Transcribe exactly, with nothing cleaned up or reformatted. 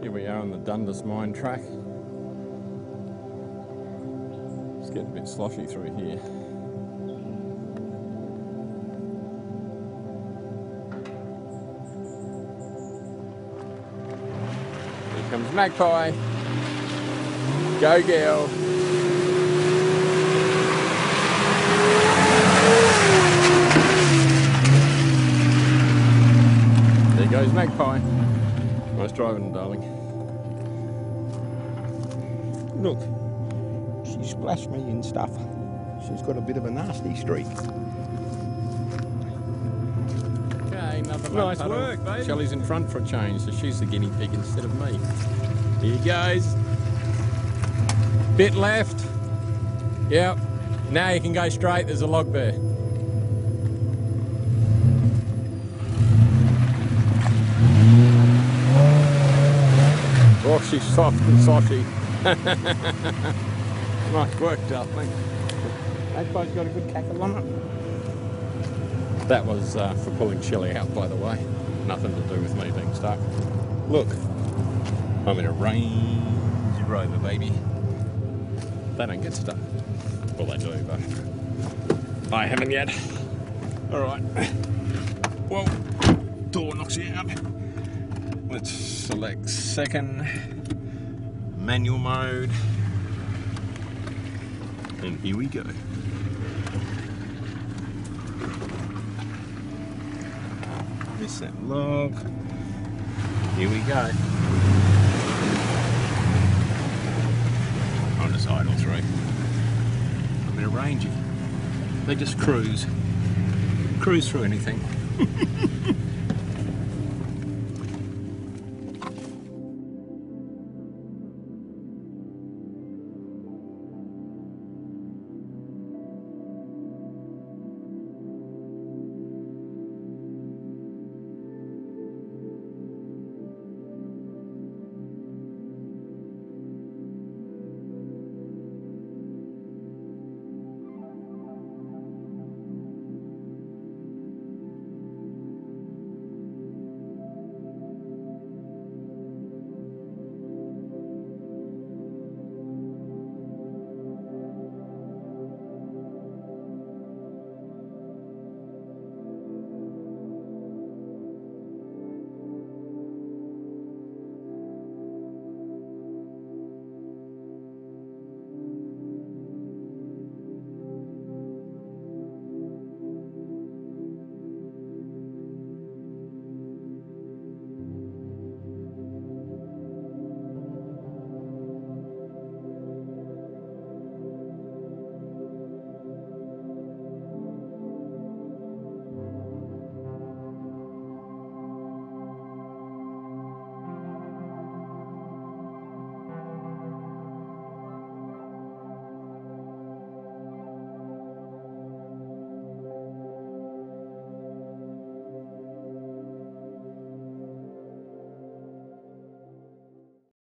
Here we are on the Dundas mine track. It's getting a bit sloshy through here. Here comes Magpie. Go girl. There goes Magpie. Nice driving, darling. Look, she splashed me in stuff. She's got a bit of a nasty streak. Okay, another Nice puddle. work, baby. Shelley's in front for a change, so she's the guinea pig instead of me. Here goes. Bit left. Yep. Now you can go straight. There's a log there. Oh, she's soft and saucy. Nice work, darling. Magpie's got a good cackle on it. That was uh, for pulling Shelley out, by the way. Nothing to do with me being stuck. Look, I'm in a Range Rover, baby. They don't get stuck. Well, they do, but I haven't yet. All right. Well, door knocks you out. Let's select second, manual mode, and here we go. Miss that log. Here we go. On the side or through. I'm in a Rangy. They just cruise. Cruise through anything.